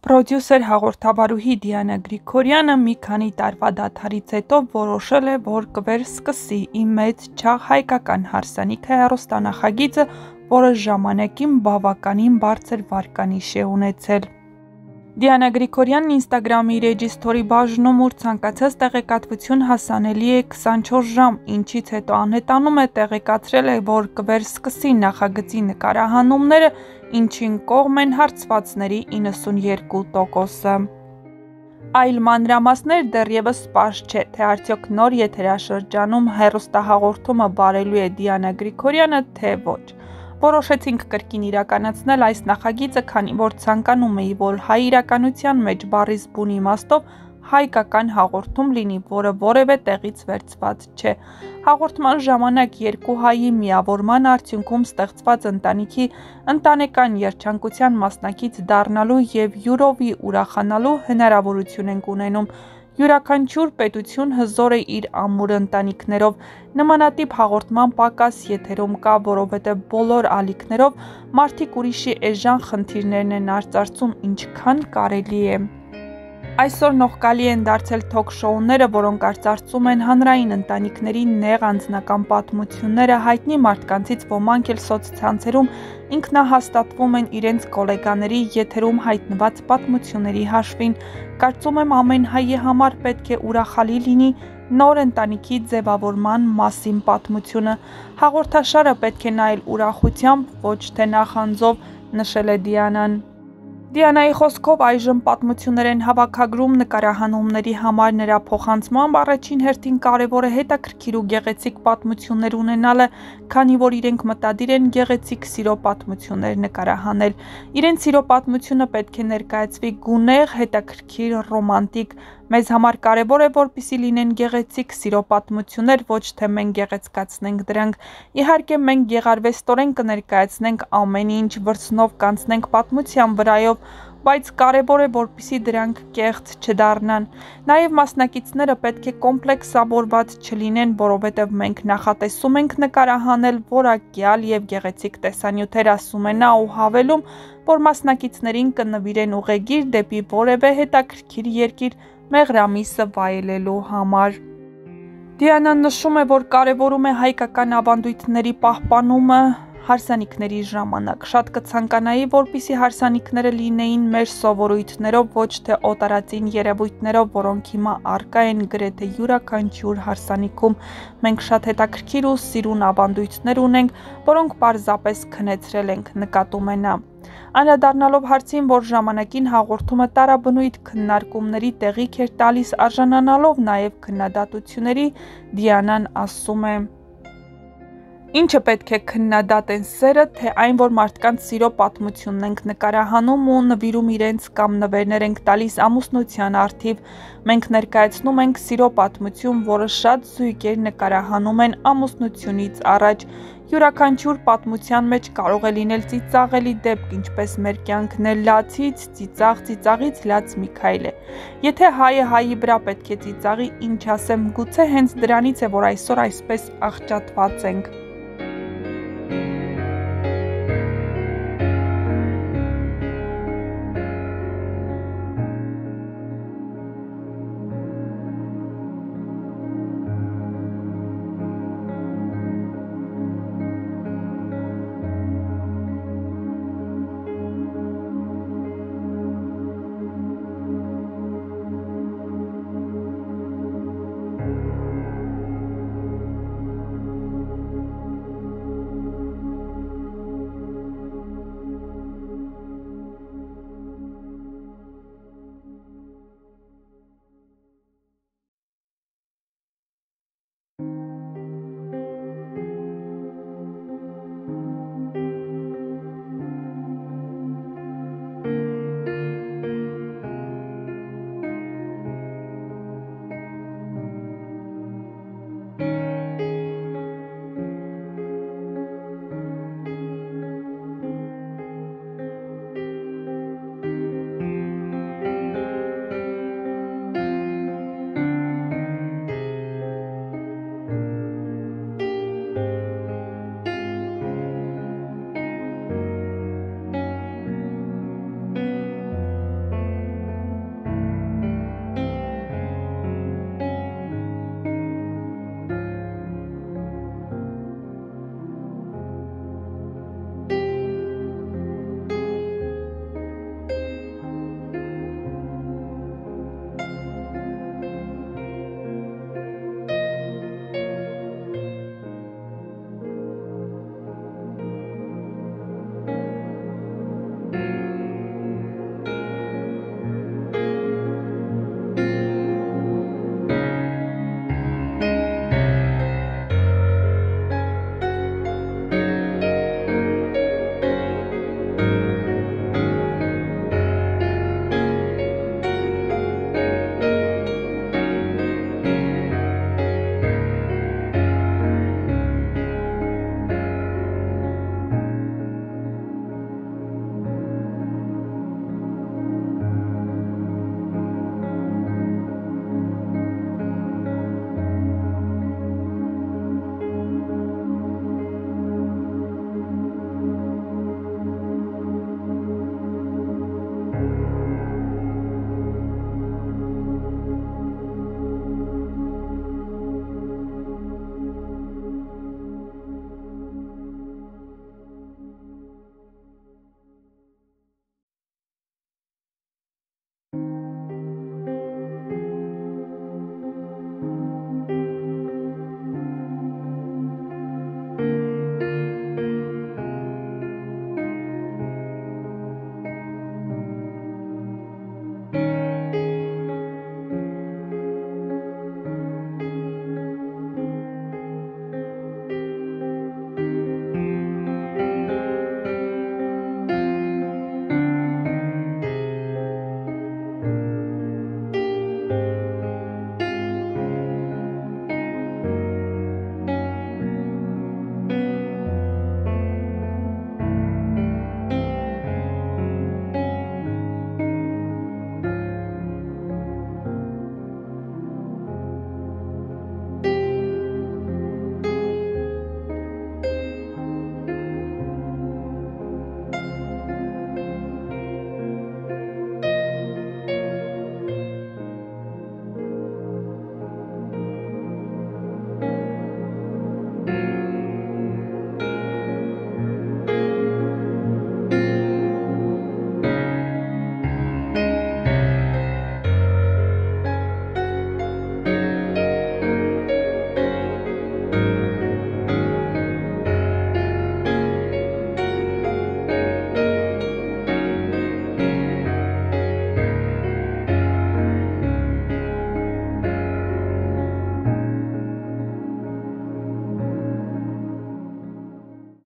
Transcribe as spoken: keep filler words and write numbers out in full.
Պրոդյուսեր հաղորդավարուհի Դիանա Գրիգորյանը մի քանի տարվա դադարից հետո որոշել է, որ կվերսկսի Իմ մեծ չաղ հայկական հարսանիքը հեռուստանախագիծը, որը ժամանակին բավականին բարձր վարկանիշ է ունեցել։ Դիանա Գրիգորյանն Ինստագրամի իր էջի սթորի բաժնում ուր ցանկացած տեղեկատվություն հասանելի է քսանչորս ժամ, ինչից հետո անհետանում է տեղեկացրել է, որ կվերսկսի նախագծի նկարահանումները, ինչին կողմ են հարցվածների իննսունյերկու տոկոսը։ Այլ մանրամասներ դեռևս պարզ չէ, թե արդյոք նոր եթերաշրջանում հեռուստահաղորդումը բարելու է Դիանա Գրիգորյանը, թե ոչ։ Որոշեցինք կրկին իրականացնել այս նախագիծը, քանի որ ցանկանում էի, որ հայ իրականության մեջ բառից բուն իմաստով հայկական հաղորդում լինի, որը որևէ տեղից վերցված չէ։ Հաղորդման ժամանակ երկու հայի միավորման արդյունքում ստեղծված ընտանիքի ընտանեկան երջանկության մասնակից դառնալու և յուրովի ուրախանալու հնարավորություն ենք ունենում։ Յուրաքանչյուր պետություն հզոր է իր ամուր ընտանիքներով, նմանատիպ հաղորդման պակաս եթերում կա, որովհետև բոլոր ալիքներով մարդիկ ուրիշի էժան խնդիրներն են արծարծում, ինչքան կարելի է։ Այսօր նողկալի են դարձել թոք-շոուները, որոնք արծարծում են հանրային ընտանիքների նեղ անձնական պատմությունները, հայտնի մարդկանցից ոմանք էլ սոցցանցերում ինքնահաստատվում են իրենց գոլեգաների եթերում հայտնված պատմությունների հաշվին։ Կարծում եմ ամեն հայի համար պետք է ուրախալի լինի նոր ընտանիքի ձևավորման մասին պատմությունը։ Հաղորդաշարը պետք է նայել ուրախությամբ, ոչ թե նախանձով, նշել է Դիանան։ Դիանայի խոսքով այժմ պատմություններ են հավաքագրում նկարահանումների համար, նրա փոխանցմամբ առաջին հերթին կարևոր է հետաքրքիր ու գեղեցիկ պատմություններ ունենալը, քանի որ իրենք մտադիր են գեղեցիկ սիրո պատմություններ նկարահանել։ Իրենց սիրո պատմությունը պետք է ներկայացվի գունեղ, հետաքրքիր, ռոմանտիկ։ Մեզ համար կարևոր է, որպեսզի լինեն գեղեցիկ սիրո պատմություններ, ոչ թե մենք գեղեցկացնենք դրանք։ Իհարկե, մենք գեղարվեստորեն կներկայացնենք ամեն ինչ, վրձնով կանցնենք պատմության վրայով, բայց կարևոր է, որպեսզի դրանք կեղծ չդառնան։ Նաև մասնակիցները պետք է կոմպլեքսավորված չլինեն, որովհետև մենք նախատեսում ենք նկարահանել որակյալ և գեղեցիկ տեսանյութեր, ասում է նա ու հավելում, որ մասնակիցներին կնվիրեն ուղեգիր դեպի որևէ հետաքրքիր երկիր մեղրամիսը վայելելու համար։ Դիանան նշում է, որ կարևորում է հայկական ավանդույթների պահպանումը հարսանիքների ժամանակ։ Շատ կցանկանայի, որպեսզի հարսանիքները լինեին մեր սովորույթներով, ոչ թե օտարածին երևույթներով, որոնք հիմա առկա են գրեթե յուրաքանչյուր հարսանիքում։ Մենք շատ հետաքրքիր ու սիրուն ավանդույթներ ունենք, որոնք պարզապես քնեցրել ենք, նկատում է նա։ Անդրադառնալով հարցին, որ ժամանակին հաղորդումը տարաբնույթ քննարկումների տեղիք էր տալիս, արժանանալով նաև քննադատությունների, Դիանան ասում է. Ինչը պետք է քննադատեն սերը, թե այն, որ մարդկանց սիրո պատմությունն ենք նկարահանում ու նվիրում իրենց կամ նվերներ ենք տալիս ամուսնության առթիվ։ Մենք ներկայացնում ենք սիրո պատմություն, որը շատ զույգեր նկարահանում են ամուսնությունից առաջ։ Յուրաքանչյուր պատմության մեջ կարող է լինել ծիծաղելի դեպք, ինչպես մեր կյանքն է լացից, ծիծաղ, ծիծաղից լաց մի քայլ է։ Եթե հայը հայի վրա պետք է ծիծաղի, ինչ ասեմ, գուցե հենց դրանից է, որ այսօր այսպես աղճատված ենք։